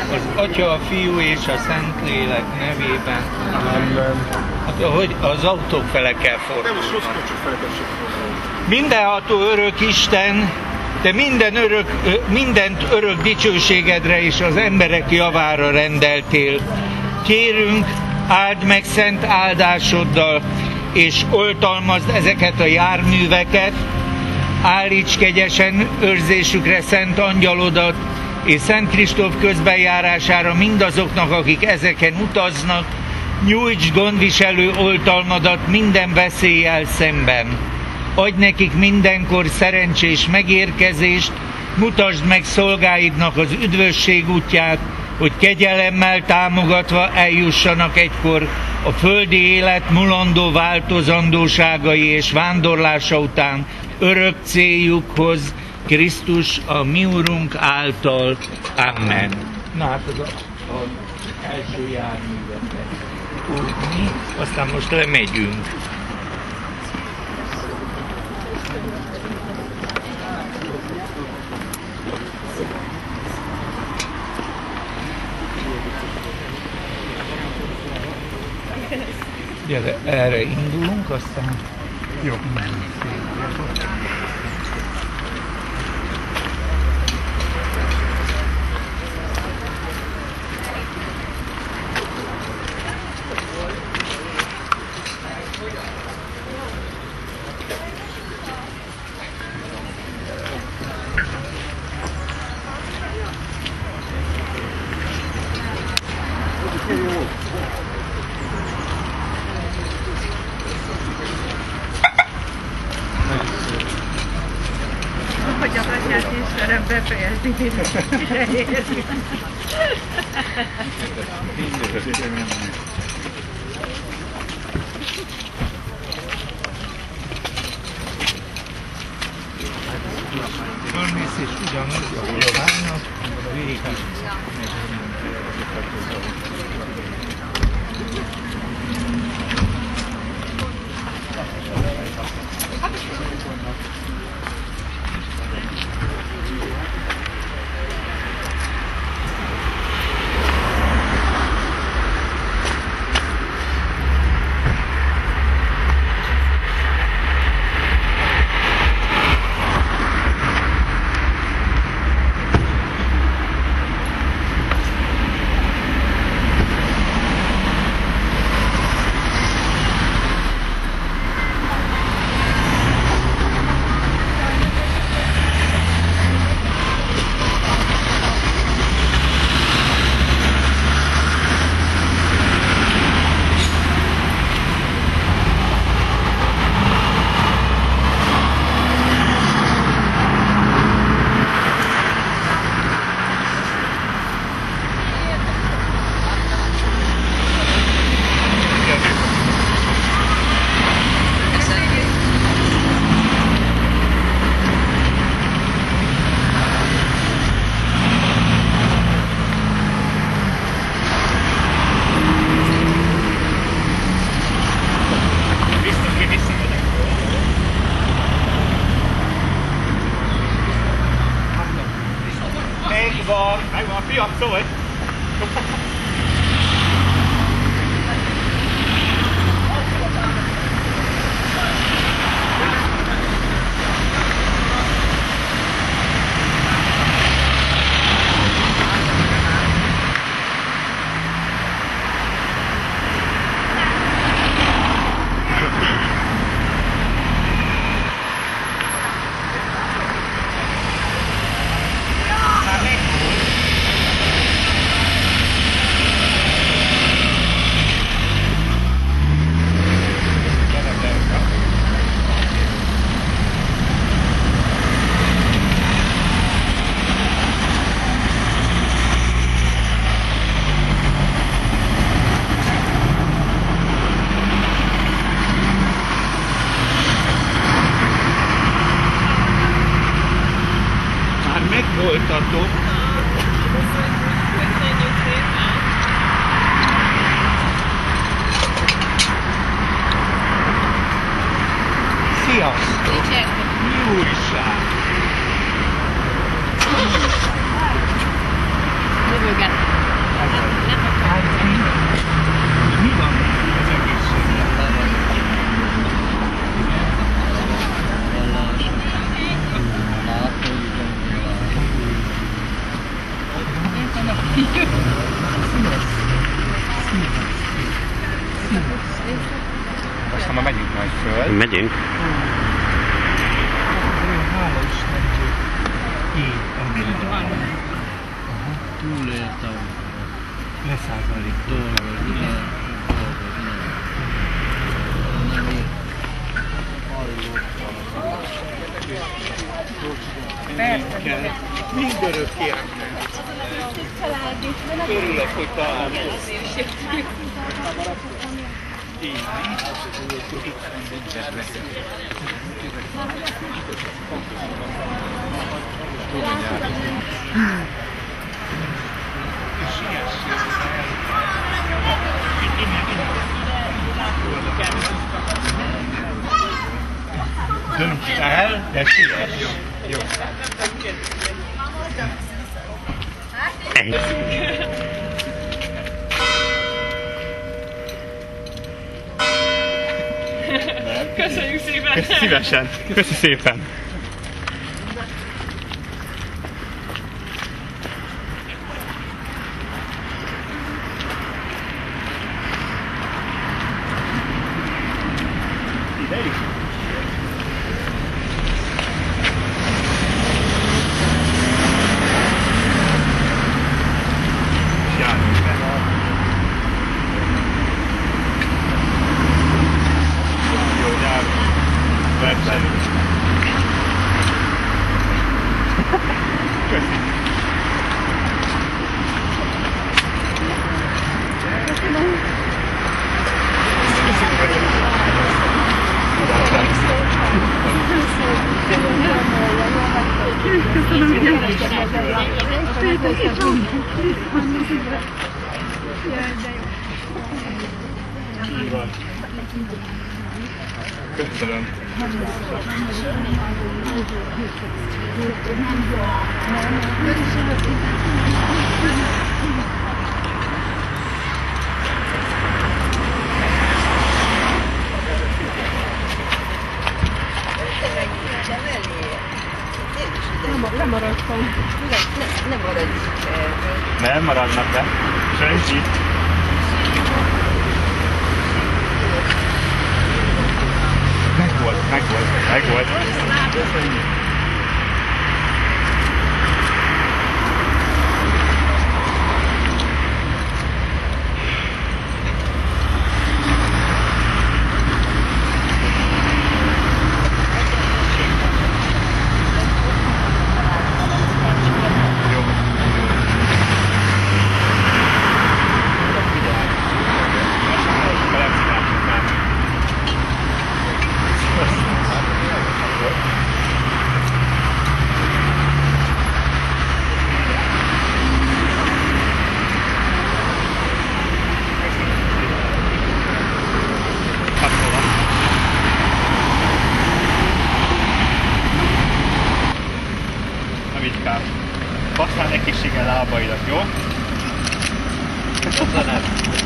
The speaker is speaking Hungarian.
Az Atya, a Fiú és a Szentlélek nevében. Amen. Hát, ahogy az autók fele kell fordulni. Mindenható örök Isten, te mindent örök dicsőségedre és az emberek javára rendeltél. Kérünk, áld meg szent áldásoddal, és oltalmazd ezeket a járműveket, állíts kegyesen őrzésükre szent angyalodat, és Szent Kristóf közbenjárására mindazoknak, akik ezeken utaznak, nyújts gondviselő oltalmadat minden veszéllyel szemben. Adj nekik mindenkor szerencsés megérkezést, mutasd meg szolgáidnak az üdvösség útját, hogy kegyelemmel támogatva eljussanak egykor a földi élet mulandó változandóságai és vándorlása után örök céljukhoz, Krisztus a mi Urunk által. Amen. Na hát az első járművetek tudni, aztán most lemegyünk. Gyere, erre indulunk, aztán jó. Hogy a Atyát Istenem befejezni, Fölmész és ugyanúgy, ahol a várnak, végig. Megvan, fiam, szólj! Most ha már megyünk majd föl. Megyünk. Hála Istennek, így ember. Túléltem. Leszázalék. Dolgod, igen. Mindörökké örülök, hogy találkozunk. Dönts el, de siess. Jó. Köszönjük szépen! Szívesen. Köszi szépen. Ide is? Köszönöm. Lemaradtam. Nem maradj. Nem maradnak le. Senki. Megvolt. Használd egészséggel lábaidat, jó? Köszönöm.